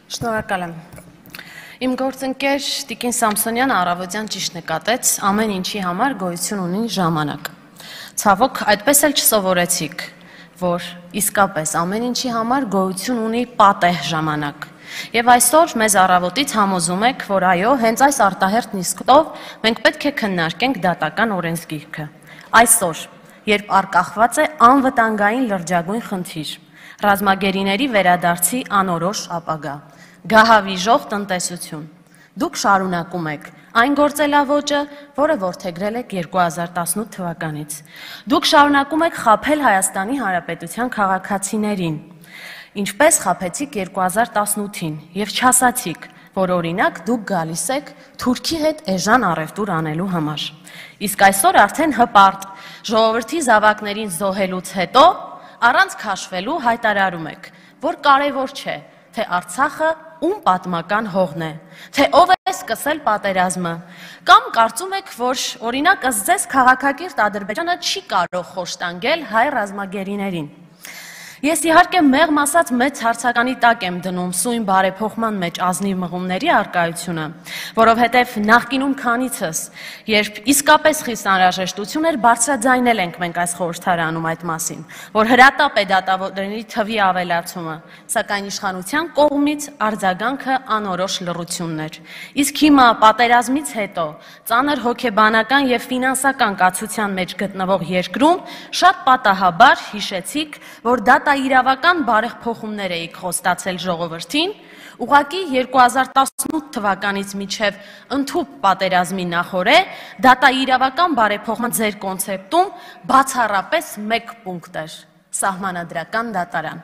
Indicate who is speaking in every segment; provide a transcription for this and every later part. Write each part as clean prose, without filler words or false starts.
Speaker 1: Շնորհակալ եմ։ Իմ գործընկեր Տիկին Սամսոնյանը առավոտյան ճիշտ նկատեց, ամեն ինչի համար գոյություն ունի ժամանակ։ Ցավոք, այդպես էլ չսովորեցիք, որ իսկապես ամեն ինչի համար գոյություն ունի պատեհ ժամանակ։ Եվ այսօր մեզ առավոտից համոզում եք, որ այո, հենց այս արտահերթ նիստով մենք պետք է քննարկենք դատական օրենսգիրքը։ Այսօր, երբ արկախված է անվտանգային լրջագույն խնդիր, ռազմագերիների վերադարձի անորոշ ապագա, գահավիժող տնտեսություն, դուք շարունակում եք այն գործելավոճը, որը որդեգրել եք 2018 թվականից։ Դուք շարունակում եք խաբել Հայաստանի Հանրապետության քաղաքացիներին, ինչպես խաբեցիք 2018-ին եւ չասացիք, որ օրինակ դուք գալիս եք Թուրքի հետ էժան առևտուր անելու համար։ Իսկ այսօր արդեն հպարտ ժողովրդի զավակներին զոհելուց հետո առանց քաշվելու հայտարարում եք, որ կարևոր չէ, թե Արցախը ում պատմական հողն է, թե ով է սկսել պատերազմը, կամ կարծում եք, որ օրինակ ըստ ձեզ քաղաքակիրթ Ադրբեջանը չի կարող խոշտանգել հայ ռազմագերիներին։ Ես իհարկե մեղմ ասած մեծ հարցականի տակ եմ դնում սույն բարեփոխման մեջ ազնիվ մղումների առկայությունը, որովհետև նախկինում քանիցս, երբ իսկապես խիստ անհրաժեշտություն էր, բարձրաձայնել ենք մենք այս խորհրդարանում այդ մասին, որ հրատապ է դատավորների թվի ավելացումը, սակայն իշխանության կողմից արձագանքը անորոշ լռությունն էր։ Իսկ հիմա պատերազմից հետո ծանր հոգեբանական եւ ֆինանսական կացության մեջ գտնվող երկրում շատ պատահաբար հիշեցիք, որ իրավական բարեփոխումներ էիք խոստացել ժողովրդին, ուղղակի 2018 թվականից մինչև ընդհուպ պատերազմի նախօրե դատաիրավական բարեփոխման ձեր կոնցեպտում բացառապես մեկ պունկտ էր՝ սահմանադրական դատարան։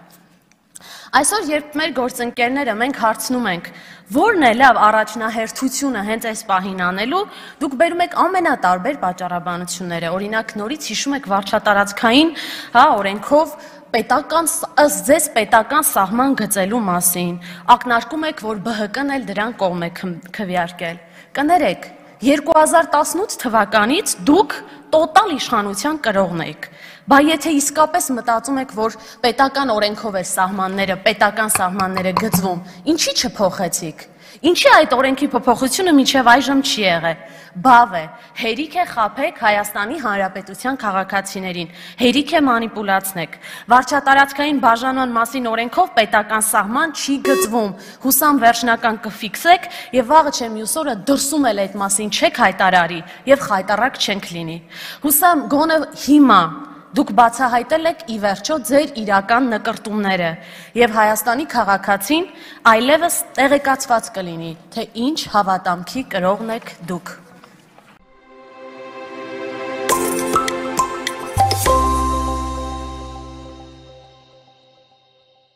Speaker 1: Այսօր, երբ մեր գործընկերները մենք հարցնում ենք, որն է լավ առաջնահերթությունը հենց այս պահին անելու, դուք բերում եք ամենատարբեր պատճառաբանությունները, օրինակ նորից հիշում եք վարչատարածքային օրենքով ըստ ձեզ պետական սահման գծելու մասին, ակնարկում եք, որ ԲՀԿ-ն էլ դրան կողմ է քվեարկել։ Կներեք, 2018 թվականից դուք տոտալ իշխանության կրողն եք, բա եթե իսկապես մտածում եք, որ պետական օրենքով է պետական սահմանները գծվում, ինչի չփոխեցիք։ Ինչի այդ օրենքի փոփոխությունը մինչև այժմ չի եղել։ Բավ է, հերիք է խաբեք Հայաստանի Հանրապետության քաղաքացիներին, հերիք է մանիպուլացնեք։ Վարչատարածքային բաժանման մասին օրենքով պետական սահման չի գծվում։ Հուսամ վերջնական կֆիքսեք եւ վաղը չէ մյուս օրը դրսում էլ այդ մասին չեք հայտարարի եւ խայտարակ չենք լինի։ Հուսամ գոնե հիմա դուք բացահայտել եք ի վերջո ձեր իրական նկրտումները եւ Հայաստանի քաղաքացին այլևս տեղեկացված կլինի, թե ինչ հավատամքի կրողն եք դուք։